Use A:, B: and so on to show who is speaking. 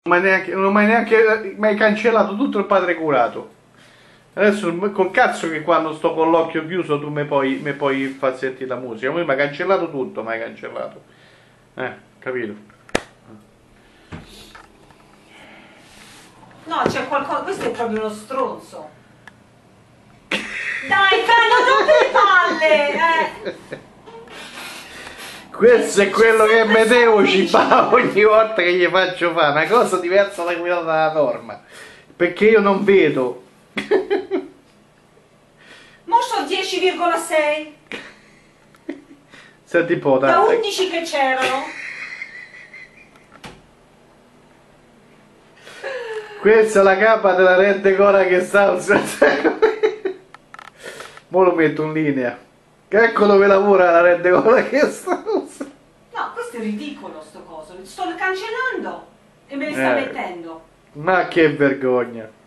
A: Non mi hai neanche mai cancellato tutto il padre curato. Adesso col cazzo che quando sto con l'occhio chiuso tu mi puoi far sentire la musica. Poi mi hai cancellato tutto, mi hai cancellato. Capito?
B: No, c'è qualcosa. Questo è proprio uno stronzo. Dai, Fra, non rompere le palle!
A: Questo è quello che Medeo ci fa ogni volta che gli faccio fare una cosa diversa da quella della norma. Perché io non vedo.
B: Mo so 10,6.
A: Senti un po',
B: Da 11 che c'erano.
A: Questa è la capa della rendecora che sta usando. Mo lo metto in linea. Ecco dove lavora la rendecora che sta usando.
B: No, questo è ridicolo sto coso. Sto cancellando e me li sta mettendo.
A: Ma che vergogna.